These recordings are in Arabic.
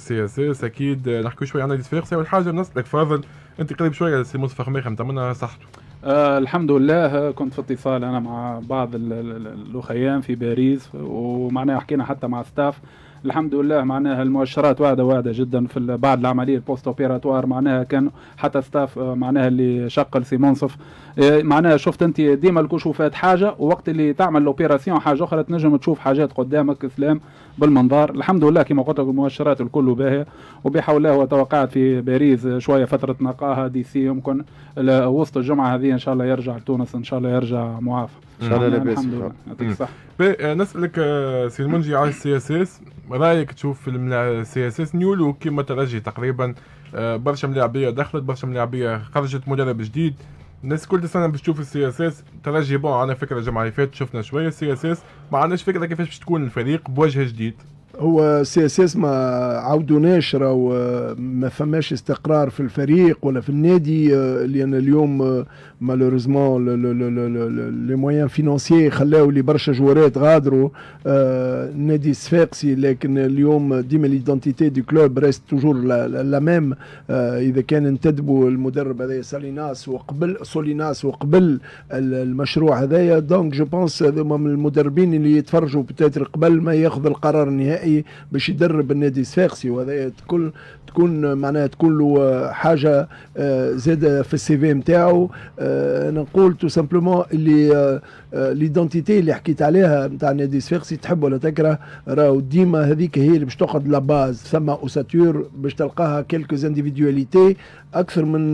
السي اس اس اكيد نحكي شويه عن نادي صفاقسي. اول حاجه نسالك فاضل، انت قريب شويه لسي مصطفى خميخه نتمنى صحته. الحمد لله، كنت في اتصال انا مع بعض الاخيان في باريس، ومعناها حكينا حتى مع ستاف. الحمد لله معناها المؤشرات واعده جدا في بعد العمليه البوست اوبيراتوار. معناها كان حتى ستاف معناها اللي شغل في منصف معناها شفت انت ديما الكشوفات حاجه، ووقت اللي تعمل الاوبيراسيون حاجه اخرى تنجم تشوف حاجات قدامك سلام بالمنظار. الحمد لله كما قلت لك المؤشرات الكل باهيه، وبحول الله وتوقعت في باريس شويه فتره نقاهه دي سي يمكن وسط الجمعه هذه ان شاء الله يرجع لتونس، ان شاء الله يرجع معافى ان شاء الله لاباس. الحمد لله يعطيك الصحه. نسالك سي المنجي على السي اس اس، رايك تشوف في السي اس اس نيولو كيما ترجي تقريبا برشا ملاعبيه دخلت برشا ملاعبيه خرجت، مدرب جديد، الناس كل سنه باش تشوف السي اس اس ترجي بون. عندنا فكره الجمعه اللي فاتت شفنا شويه السي اس اس، ما عندناش فكره كيفاش باش تكون الفريق بوجه جديد. هو سي اس اس ما عاودوناش، راهو ما فماش استقرار في الفريق ولا في النادي، لان اليوم مالوريزمون لي مويان فينانسيي خلاو لي برشا جوارات غادروا النادي الصفاقسي، لكن اليوم ديما ليدونتيتي دو كلوب ريست توجور لا ميم. اذا كان انتدبوا المدرب هذايا سوليناس وقبل المشروع هذايا، دونك جو بونس هذوما من المدربين اللي يتفرجوا بتاتر قبل ما ياخذ القرار النهائي باش يدرب النادي الصفاقسي، وهذا تكون معناها تكون له حاجه زاده في السي في نتاعو. انا نقول تو سامبلومون اللي ليدونتيتي اللي حكيت عليها نتاع النادي الصفاقسي تحب ولا تكره، راهو ديما هذيك هي اللي باش تقعد لا باز. ثم اوساتور باش تلقاها كيلكوز انديفيدواليتي اكثر من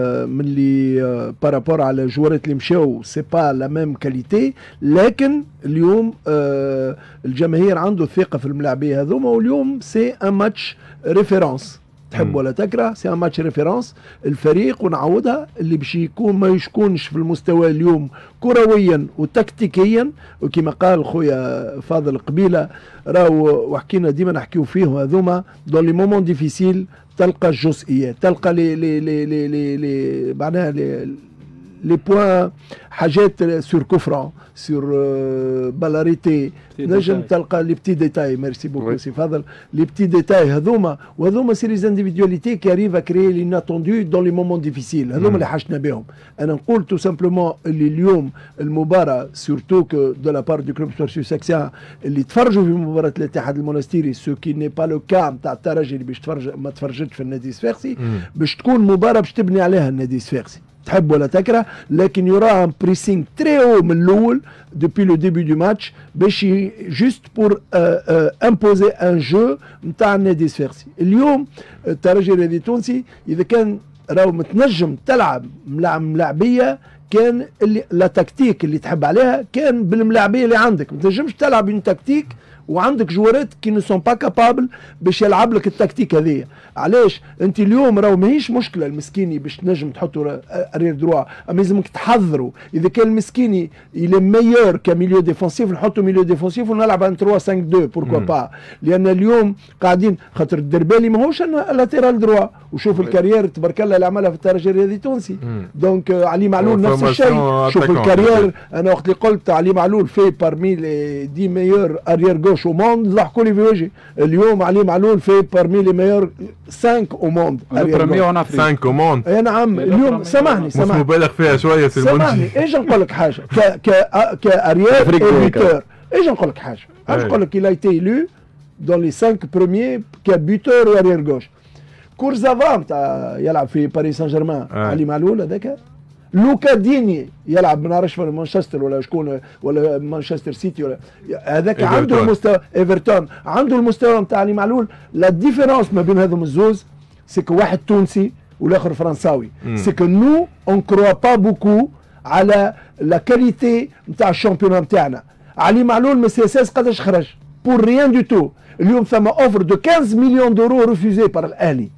اللي بارابور على جوارات اللي مشاو، سي با لا ميم كاليتي. لكن اليوم الجماهير عنده الثقه في الملاعبيه هذوما، واليوم سي ان ماتش ريفيرونس تحب ولا تكره، سي ان ماتش ريفيرونس. الفريق ونعودها اللي باش يكون ما يشكونش في المستوى اليوم كرويا وتكتيكيا، وكما قال خويا فاضل قبيله راهو وحكينا ديما نحكيو فيه هذوما دون لي مومون ديفيسيل تلقى الجزئيات، تلقى لي معناها لي بوان حاجات سور كوفرون سور بالاريتي، نجم تلقى لي بتي ديتاي. ميرسي بوكو سي فاضل. لي بتي ديتاي هذوما سي لي انديفيدواليتي كي اريف ا كريي ليناتوندو دون لي مومون ديفيسيل، هذوما اللي حشنا بهم. انا نقول تو سامبلومون اللي اليوم المباراه سورتو كو دو لا بار دو كلوب سبورتيف ساكسيان اللي تفرجوا في مباراه الاتحاد المونستيري، سو كي ني با لو كا نتاع الترجي اللي باش تفرج ما تفرجتش في النادي الصفاقسي، باش تكون مباراه باش تبني عليها النادي الصفاقسي تحب ولا تكره. لكن يرى ان بريسينغ تري او من الاول دوبي لو ديبي دو ماتش باش جوست بور امبوزي ان جو نتاع النادي الصفاقسي. اليوم الترجي الرياضي التونسي اذا كان راهو متنجم تلعب ملاعبيه كان اللي لا تكتيك اللي تحب عليها كان بالملاعبيه اللي عندك، ما تنجمش تلعب اون تكتيك وعندك جوارات كي نو سون با كابابل باش يلعب لك التكتيك هذيا. علاش انت اليوم راهو ماهيش مشكله المسكيني باش تنجم تحطوا ارير دروا، اما لازمك تحضروا. اذا كان المسكيني يلي ميور كميليو ديفونسيف نحطوا ميليو ديفونسيف ونلعب ان 3 5 2 بوركوا با، لان اليوم قاعدين خاطر الدربالي ماهوش لاتيرال دروا، وشوف الكارير تبارك الله اللي عملها في الترجي الرياضي التونسي. دونك علي معلول نفس الشيء. شوف الكارير، انا وقت اللي قلت علي معلول في بارمي لي 10 ميور اريير جوش او موند ضحكوا لي في وجهي. اليوم علي معلول في بارمي لي ميور 5 او موند، 5 او موند. اي نعم. اليوم سامحني مش مبالغ فيها شويه سامحني. ايش نقول لك حاجه كاريير بيتور، ايش نقول لك حاجه، ايش نقول لك il a été élu dans les 5 premiers كبيتور واريير جوش. كورزافا نتاع يلعب في باريس سان جيرمان علي معلول هذاك. لوكا ديني يلعب ما نعرفش في مانشستر ولا شكون ولا مانشستر سيتي ولا هذاك عنده المستوى. ايفرتون عنده المستوى نتاع علي معلول. لا ديفيرونس ما بين هذوم الزوز سيكو واحد تونسي والاخر فرنساوي، سيكو نو اون كروا با بوكو على لا كاليتي نتاع الشامبيون نتاعنا. علي معلول من سي اس اس قداش خرج بور ريان دو تو. اليوم ثم اوفر دو 15 مليون دورو ريفوزي بار الاهلي.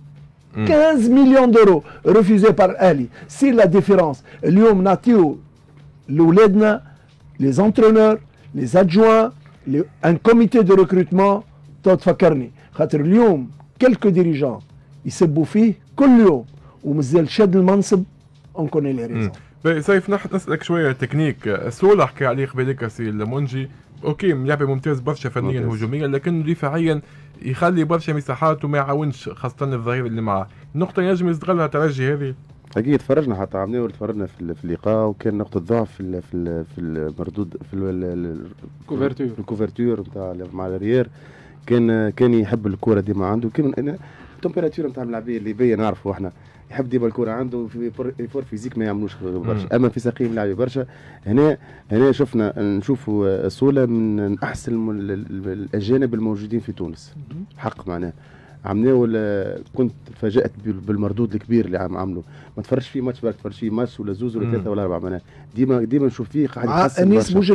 15 مليون دورو ريفوزي بار الاهلي. سي لا ديفيرونس. اليوم نعطيو لاولادنا لي زونترونور لي زادجوان ان كوميتي دو ريكروتمون. تفكرني خاطر اليوم كلكو ديريجون يسبوا فيه كل يوم ومازال شاد المنصب. اون كوني لي ريزون. سيف نسألك شوية تكنيك. سولا حكى عليه قبيلك سي المنجي، اوكي لاعب ممتاز برشا فنيا هجوميا، لكن دفاعيا يخلي برشا مساحات وما يعاونش خاصة الظهير اللي معاه. النقطة ينجم يستغلها ترجي هذه؟ اكيد تفرجنا حتى عملنا تفرجنا في اللقاء، وكان نقطة ضعف في المردود في الكوفرتور نتاع مع الريير. كان يحب الكرة ديما عنده، كان التمبيراتور نتاع اللاعبين الليبية نعرفوا احنا، يحب ديما الكرة عنده في ايفور فيزيك ما يعملوش برشا، اما في سقيم لاعبي برشا. هنا شفنا نشوفوا سولا من احسن الاجانب الموجودين في تونس حق معناه. عملناه كنت تفاجأت بالمردود الكبير اللي عملوا، ما تفرجش فيه ماتش، تفرج فيه ماتش ولا زوز ولا ثلاثه ولا اربعه معناها. ديما نشوف فيه قاعد يحسن.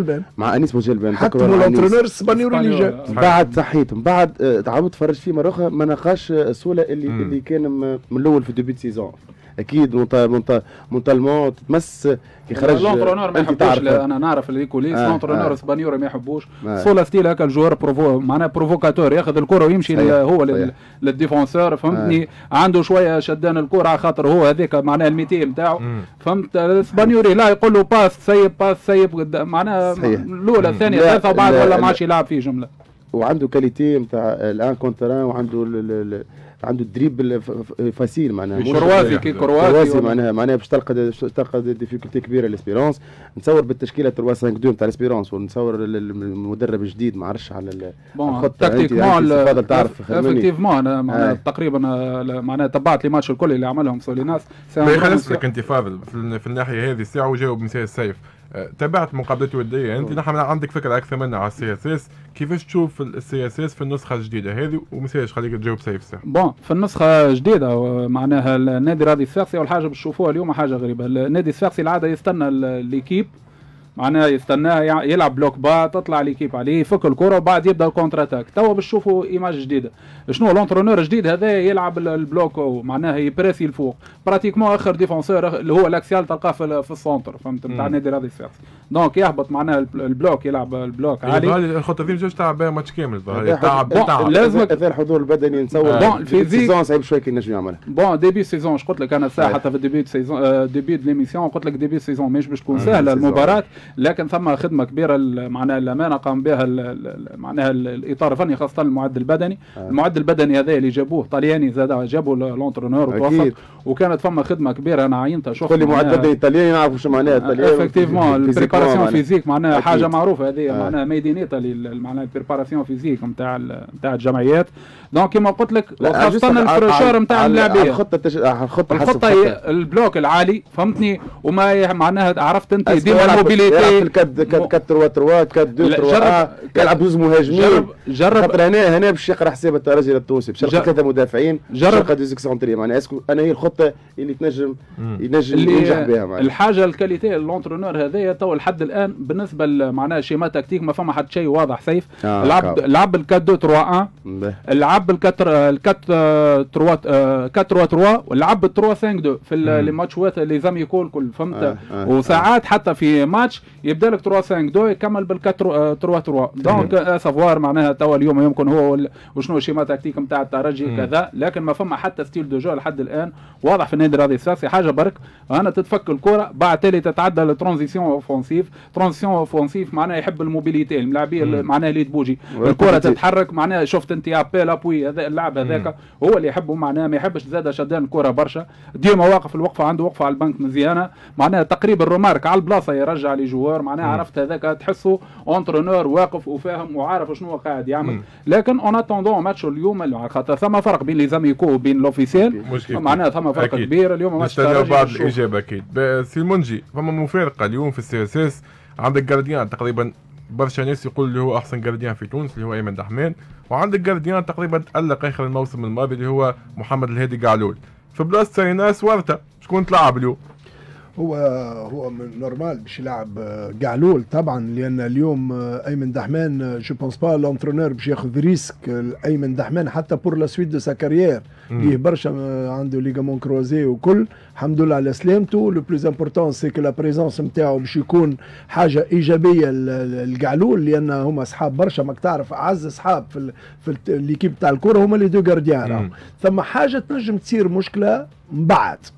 مع انيس بوجلبان حتى الانترونور الاسبانيولي اللي جا بعد صحيتهم، بعد تعاود تفرج فيه مره اخرى ما نقاش سولا اللي كان من الاول في ديبي سيزون. اكيد مونتالمون تمس يخرج لونترونور ما يحبوش. انا نعرف اللي كوليس لونترونور اسبانيوري ما يحبوش. سولا ستيل هكا الجوار معناها بروفوكاتور، ياخذ الكره ويمشي هو للديفونسور، فهمتني. عنده شويه شدان الكره على خاطر هو هذاك معناها الميتي نتاعو، فهمت. الاسبانيوري لا يقول له باس سيب معناها الاولى الثانيه ثالثه وبعد ولا ما عادش يلعب فيه جمله. وعنده كاليتي نتاع الان كونتران، وعنده عنده دريب فاسيل معناها كرواسي معناها باش تلقى ديفيكولتي كبيره لاسبيرونس. نتصور بالتشكيله 3-5-2 نتاع الاسبيرونس، ونتصور المدرب الجديد ما عرفش على الخطه. تكتيكمون تعرف افكتيفمون انا تقريبا معناها تبعت لي ماتش الكل اللي عملهم سوليناس. خلص لك انت فاضل في الناحيه هذه الساعه وجاوب مثال السيف. تابعت مقابلات وديه انت، نحن عندك فكره اكثر منا على السي اس اس، كيفاش تشوف السي اس اس في النسخه الجديده هذه؟ ومثالش خليك تجاوب سيف ساعه. بون في النسخه الجديده معناها النادي الرياضي الصفاقسي، اول حاجه باش تشوفوها اليوم حاجه غريبه. النادي الصفاقسي العاده يستنى ليكيب، معناها يستناها يلعب بلوك با، تطلع ليكيب عليه يفك الكره وبعد يبدا الكونتر اتاك. توا باش تشوفوا ايماج جديده. شنو لونترونور الجديد هذا يلعب البلوك، معناها يبريسي الفوق براتيكمون. اخر ديفونسور اللي هو الاكسيال تلقاه في السنتر، فهمت، نتاع النادي الرياضي الصفاقسي. دونك يهبط معناها البلوك، يلعب البلوك عالي. الخطه دي مش تلعب بها ماتش كامل، تعب لازمك الحضور البدني. نتصور بون السيزون صعيب شويه كي نجم يعملها. بون ديبي سيزون قلت لك انا الساعه حتى في الديبي سيزون ديبي دو ليميسيون قلت لك ديبي سيزون مش باش تكون سهله المباراه، لكن ثم خدمه كبيره معناها الامانه قام بها معناها الاطار الفني خاصه المعد البدني. المعد البدني هذا اللي جابوه طلياني زاد، جابوا لونترونور وتوفق، وكانت ثم خدمه كبيره. انا عينتها شفت كل معد بدني طلياني نعرفوا شو معناها الطلياني. افكتيفمون البريباراسيون فيزيك معناها حاجه معروفه هذه، معناها ميدين ايطالي معناها البريباراسيون فيزيك نتاع الجمعيات. دونك كما قلت لك خاصه الفرشور نتاع اللاعبيه، الخطه البلوك العالي، فهمتني. وما معناها عرفت انت ديما الموبيليتي كات 3 كات 2 3 يلعب جوز مهاجمين. جرب خاطر هنا باش يقرا حساب الترجي التونسي، باش يلقى 3 مدافعين، يلقى دوزيك سونتري. معناها اسكو انا هي الخطه اللي تنجم ينجح بها معناها. الحاجه الكاليتي اللونترونور هذايا تو لحد الان بالنسبه معناها شيما تكتيك ما فما حتى شيء واضح. سيف لعب ال 4-2-3-1، لعب ال 4-3-3 ولعب ال 3-5-2 في الماتشات اللي زم يكون كل فهمت. وساعات حتى في ماتش يبدا لك 3-5-2 يكمل بال 4-3-3. دونك سافوار معناها توا اليوم يمكن هو وشنو الشيما تكتيك نتاع الترجي كذا، لكن ما فما حتى ستيل دو جو لحد الان واضح في النادي الرياضي الصفاقسي. حاجه برك انا تتفك الكره بعد تالي تتعدى للترانزيسيون اوفونسيف. ترانزيسيون اوفونسيف معناها يحب الموبيليتي الملاعبيه معناها اللي تبوجي الكره تتحرك. معناها شفت انت ابيل ابوي هذا اللاعب هذاك هو اللي يحبه، معناها ما يحبش زاد شدان الكره برشا، ديما واقف الوقفه عنده وقفه على البنك مزيانه، معناها تقريبا الرومارك على البلاصه يرجع لي جوار. معناها عرفت هذاك تحسه اونترونور واقف وفاهم وعارف شنو قاعد يعمل. لكن اون اتوندون ماتش اليوم خاطر ثم فرق بين لي زاميكو وبين لوفيسيال، معناها ثم فرق كبير اليوم. ماتش بعد الاجابه اكيد. سي المنجي فما مفارقه اليوم في السي اس اس، عندك جارديان تقريبا برشا ناس يقول اللي هو احسن جارديان في تونس اللي هو ايمن دحمان، وعندك جارديان تقريبا تألق اخر الموسم الماضي اللي هو محمد الهادي قعلول. في بلاصه ناس ورثه شكون تلعب اليوم؟ هو من نورمال باش يلعب قعلول طبعا، لان اليوم ايمن دحمان جو بونس با لونترونور باش ياخذ ريسك. ايمن دحمان حتى بور لا سويت دو سا كارير ليه برشا عنده ليغامون كروزي وكل، الحمد لله على سلامته. لو بلوز امبورتون سي كو لا بريزونس نتاعو باش يكون حاجه ايجابيه للقعلول، لان هما اصحاب برشا. ماك تعرف اعز اصحاب في الليكيب تاع الكره هما لي دو غارديان. ثم حاجه تنجم تصير مشكله من بعد،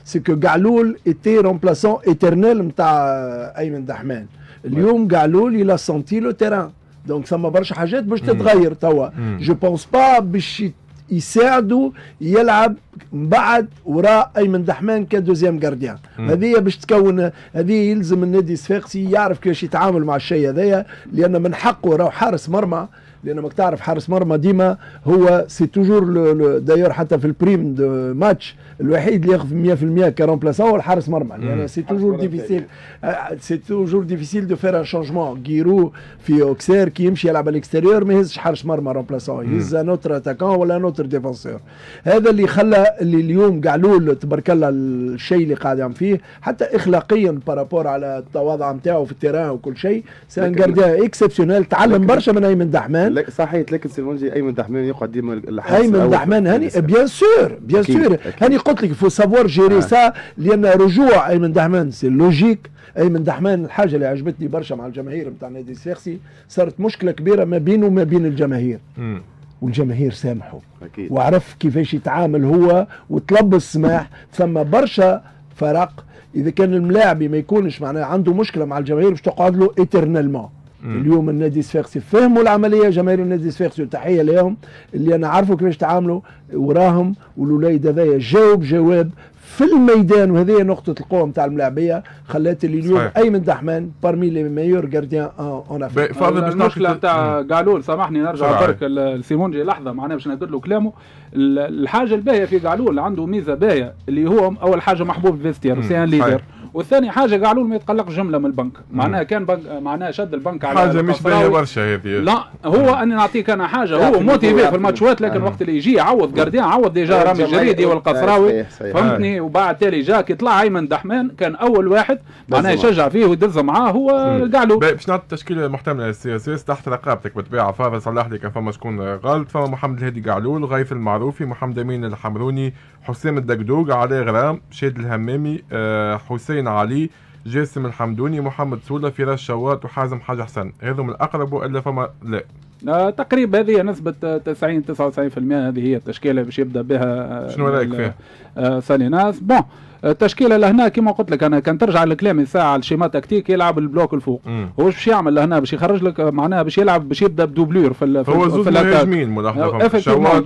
سي كو قعلول ايتي رومبلاسون ايترنيل نتاع ايمن دحمان. اليوم قعلول الى سونتي لو تيران، دونك ثم برشا حاجات باش تتغير توا. جو بونس با باش يساعدوا يلعب بعد وراء ايمن دحمان كدوزيام جارديان. هذه باش تكون، هذه يلزم النادي الصفاقسي يعرف كيفاش يتعامل مع الشيء هذايا، لان من حقه راهو حارس مرمى، لان ماك تعرف حارس مرمى ديما هو سي توجور دايور حتى في البريم دو ماتش الوحيد اللي ياخذ 100% كرومبلاسون هو الحارس مرمى، لان سي توجور ديفيسيل، سي توجور ديفيسيل دو فير ان شونجمون. جيرو في اوكسير كي يمشي يلعب على الاكستيريور ما يهزش حارس مرمى رومبلاسون، يهز نوتر اتاكون ولا نوتر ديفونسور. هذا اللي خلى اللي اليوم قعلول تبارك الله الشيء اللي قاعد يعمل فيه حتى اخلاقيا بارابور على التواضع نتاعو في التيران وكل شيء. سي ان جارديان اكسبسيونيل، تعلم برشا من ايمن دحمان. صحيح، لكن سيمونجي ايمن دحمان يقعد ديما ايمن دحمان هاني بيان سور بيان سور هاني قلت لك فو سافوار جيري سا، لان رجوع ايمن دحمان سي لوجيك. ايمن دحمان الحاجه اللي عجبتني برشا مع الجماهير نتاع النادي الصفاقسي صارت مشكله كبيره ما بينه وما بين الجماهير، والجماهير سامحوا وعرف كيفاش يتعامل هو وتلبس سماح. ثم برشا فرق اذا كان الملاعب ما يكونش معناه عنده مشكله مع الجماهير باش تقعد له ايترنالمون. اليوم النادي الصفاقسي فهموا العمليه، جماهير النادي الصفاقسي وتحيه لهم اللي انا عارفوا كيفاش تعاملوا وراهم، والوليد هذايا جواب في الميدان. وهذه نقطة القوة نتاع الملاعبية خلات اللي اليوم أيمن دحمان بارمي لي ميور جارديان اون افريك. المشكلة نتاع قعلول، سامحني نرجع برك لسيمونجي لحظة معناها باش نقول له كلامه. الحاجة الباهية في قعلول عنده ميزة باهية اللي هو أول حاجة محبوب الفيستير سي ان ليدر، والثاني حاجه قعلول ما يتقلقش جمله من البنك، معناها كان بنك معناها شد البنك على حاجه مش باهيه برشا هذه. لا هو اني نعطيك انا حاجه هو موتيفي في الماتشات، لكن وقت اللي يجي يعوض جارديان، عوض ديجا رامي الجريدي والقصراوي فهمتني، وبعد تالي جا كي طلع ايمن دحمان كان اول واحد معناها يشجع فيه ويدز معاه هو قعلول. باش نعطي تشكيله محتمله للسي تحت رقابتك بالطبيعه. فاضل صلح لي كان فما شكون غلط، فما محمد الهادي قعلول، غيث المعروفي، محمد امين الحمروني، حسام الدقدوق، علي غرام، شاد الهمامي، حسين علي، جاسم الحمدوني، محمد سوله، فراس شوات، وحازم حاج حسن. هذو من الاقرب والا فما لا؟ تقريبا هذه نسبة 90-99% هذه هي التشكيلة باش يبدا بها. شنو رايك فيها؟ ساليناس بون التشكيله لهنا كما قلت لك انا كان ترجع لكلامي ساعه الشيما تكتيك يلعب البلوك الفوق. هو باش يعمل لهنا باش يخرج لك معناها باش يلعب باش يبدا بدوبلور في هو زوج مهاجمين ملاحظه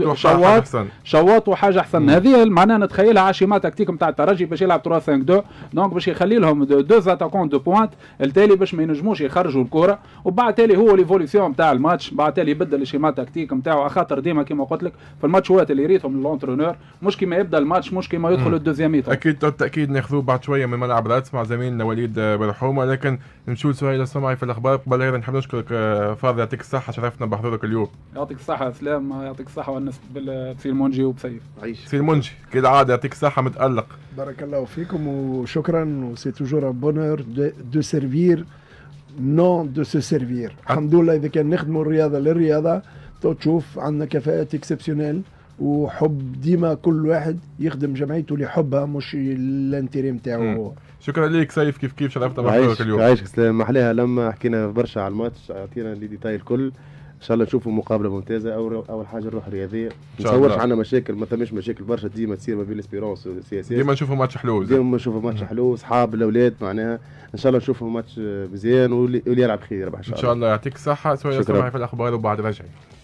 شوات وحاجه احسن. هذه معناها نتخيلها على الشيما تكتيك نتاع الترجي باش يلعب 3-5-2 دونك باش يخلي لهم دو اتاكون دو بوينت التالي باش ما ينجموش يخرجوا الكره، وبعد تالي هو ليفوليسيون نتاع الماتش بعد تالي يبدل الشيما تكتيك نتاعو. خاطر ديما كما قلت لك في الماتشات اللي ريتهم لونترونور مش كيما يبدا الماتش مش كيما يدخل الدوزيام ميتون. اكيد بالتاكيد ناخذوه بعد شويه من ملعب رادس مع زميلنا وليد برحومه، لكن نمشوا سهيل السمعي في الاخبار. قبل هذا نحب نشكرك فاضل، يعطيك الصحه، شرفتنا بحضورك اليوم. يعطيك الصحه سلام، يعطيك الصحه والناس بالسيلمونجي وبسيف. سيلمونجي كالعاده يعطيك الصحه، متالق. بارك الله فيكم وشكرا. وسي توجور ان بونور دو سيرفير نون دو سو سيرفير. الحمد لله اذا كان نخدموا الرياضه للرياضه تو تشوف عندنا كفاءات اكسبسيونيل وحب، ديما كل واحد يخدم جمعيته اللي يحبها مش الانتيري نتاعو هو. شكرا ليك سيف، كيف شرفتنا بحضورك اليوم. عايشك سلام. محلاها لما حكينا برشا على الماتش، اعطينا لي ديتاي الكل، ان شاء الله نشوفوا مقابله ممتازه. اول حاجه الروح الرياضيه، ما نتصورش عندنا مشاكل، ما ثماش مشاكل برشا ديما تصير ما بين اسبيرونس والسي ديما نشوفوا ماتش حلو، ديما نشوفوا ماتش حلو، اصحاب الاولاد معناها ان شاء الله نشوفوا ماتش مزيان واللي يلعب خير ان شاء الله. ان شاء الله. يعطيك الصحه. سواء في الاخبار وبعد رجعي.